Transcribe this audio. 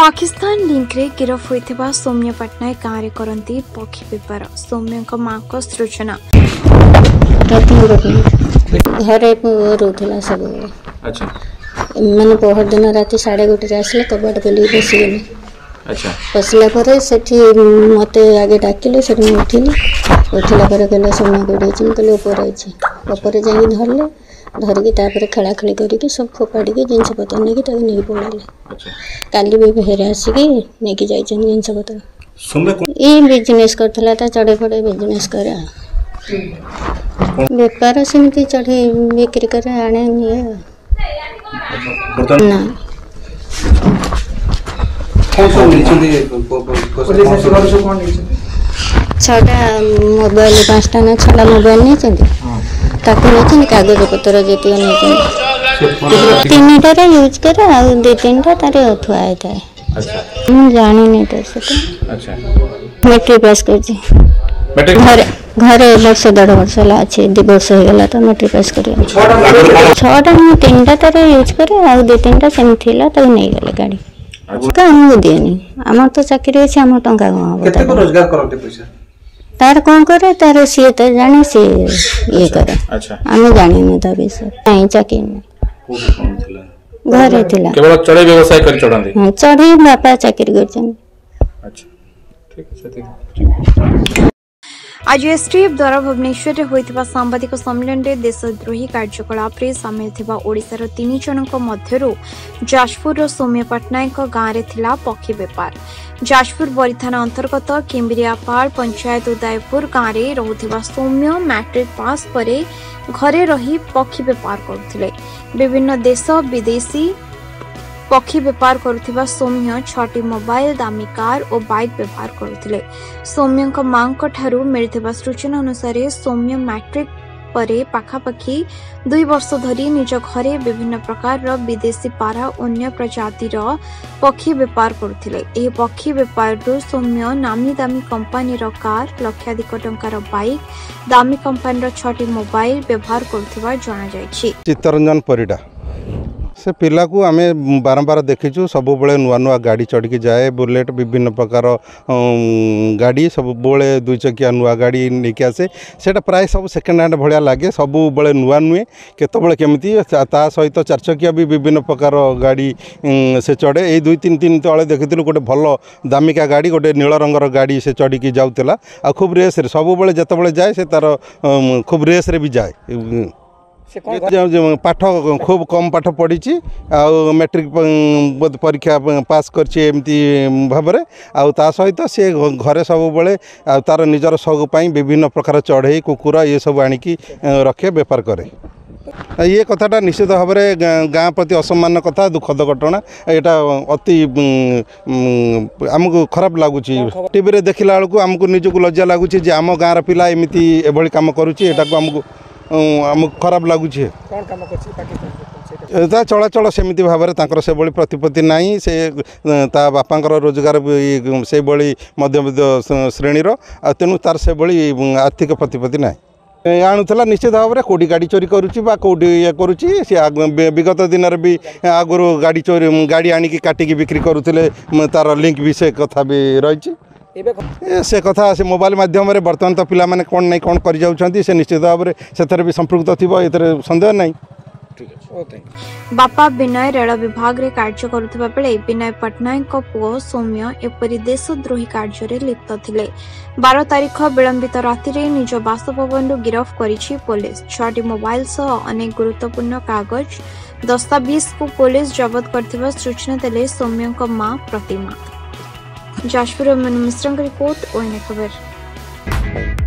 Pakistan link रे गिरफ होइथिबा सौम्य पटनायक गाँव करती पक्षी बेपार सौम्य माँ को सूचना घरे रोला सब मैंने पहर दिन राति 1:30 आसले कबाट बोल पशिगले पशिला मत आगे डाकिले से उठिली उठिला कहले सौम्य गोड़े कहले ऊपर जा धरले धरिकी खेलाखेली करके सब फोपाड़ी जिनस पतर नहीं पड़े काली भी फेरे आसिक नहीं जाइए जिनस पतर ये बिजनेस करता चढ़े फड़े बिजनेस करे बेपार सेमती चढ़े बिक्री करे आने ना छटा मोबाइल 5टा ना 6टा मोबाइल नहीं कागज पतर जी तीन टारे यूज करे आ 2-3टा तार थुआ है जानी तो मैट्रिक पास कर घरे वर्ष 1.5 वर्ष अच्छे 2 वर्ष हो गला तो मैट्रिक पास कर 6टा 3टा तार यूज करे आ 2-3टा सेम थिला तो नहीं गले गाड़ी आमको दिएनी आम तो चाकरी अच्छे आम टंका रोजगार करते पैसा तार कौन करे तार सी तो जाने सी ये करे आम जानी ता विषय नहीं चाकरी घरे थिला केवल चढ़े व्यवसाय कर चढ़ांदी हां चढ़े बापा चाकरी करछन। अच्छा ठीक है आज एसटीएफ द्वारा भुवनेश्वर में होइथिबा सांबादिक सम्मेलन रे देशद्रोही कार्यकलाप रे सामिल थिबा ओडिसार 3 जनक मध्यरु जाजपुर सौम्य पटनायक गाँव रे थिला पक्षी बेपार जाजपुर बरी थाना अंतर्गत किम्बिरियापाड़ पंचायत उदयपुर गाँव रे रहुथिबा सौम्य मैट्रिक पास परे घरे रही पक्षी बेपार करुथिले विभिन्न देश विदेशी पक्षी बेपार करुथिबा सौम्य 6टी मोबाइल दामी कार और बाइक बेपार करुथिले सौम्य मां ठारू मिलिथिबा सूचना अनुसार सौम्य मैट्रिक परे पाखापाखि 2 वर्ष धरी निज घरे विभिन्न प्रकार विदेशी पारा अन्य प्रजातिर पक्षी बेपार करुथिले एही पक्षी बेपार सौम्य नामी दामी कंपनी कार लक्षाधिक टंकार बाइक दामी कंपनी 6टी मोबाइल व्यवहार करुथिबा जणा जायछि। चित्तरंजन परिडा से पिला को आम बारंबार देखीचु सब बड़े नुआ नुआ गाड़ी चढ़ के जाए बुलेट विभिन्न प्रकार गाड़ी सब बड़े 2 चकिया नुआ गाड़ी लेके आसे सेटा प्राय सब सेकेंड हैंड भाया लगे सब बड़े नुआ नुहे केतबले केमती ता सहित 4 चकिया भी विभिन्न प्रकार गाड़ी से चढ़े ये 2-3 दिन तले देखी गोटे भल दामिका गाड़ी गोटे नील रंगर गाड़ी से चढ़ की जाऊला आ खूब रेस सब बड़े जिते जाए से तार खूब रेस रे भी जाए पाठ खूब कम पाठ पढ़ी मैट्रिक परीक्षा पास करमती भाव ता सहित सी घरे सब बड़े तार निजर शौक विभिन्न प्रकार चढ़ई कुकुर ये सब आणिकी रखे बेपार करे ये कथाटा निश्चित भाव में गाँ प्रति असम्मान कथा दुखद घटना यहाँ अति आमको खराब लगुच टीवी रे देखला बेलू आमको निजक लज्जा लगुच आम गाँव पिला एमती एभली काम करुच्ची आमको आमको खराब लगुच चलाचल सेमती भाव में से बड़ी प्रतिपत्ति नहीं से बापांकर रोजगार से बड़ी मध्यम श्रेणीर तेणु तार से बड़ी आर्थिक प्रतिपत्ति ना आणुला निश्चित भाव में कौटी गाड़ी चोरी करुच्ची कौटी ये करुच्ची सी विगत दिन में भी आगुरी गाड़ी चोरी गाड़ी आणिकी काटिकी बिक्री करुले तार लिंक भी से कथा भी रही से कथा से मोबाइल माध्यम बर्तमान तो पिला माने कौन नहीं कौन कर जाउछंती से निश्चित भाव में से भी संपृक्त थिबो एतरे संदेह नहीं। बापा विनय रेल विभाग रे कार्य करुवा बेले विनय पटनायक पुओ सौम्य एपरी देशद्रोही कार्य लिप्त थिले 12 तारीख विलंबित राति रे निज बासभवन गिरफ करिछि पुलिस 6टी मोबाइल सह अनेक गुरुत्वपूर्ण कागज दस्तावेज को पुलिस जब्त करथिबा सूचना देले सौम्य मां प्रतिमा। जाजपुर मिश्रा रिपोर्ट ओएनए खबर।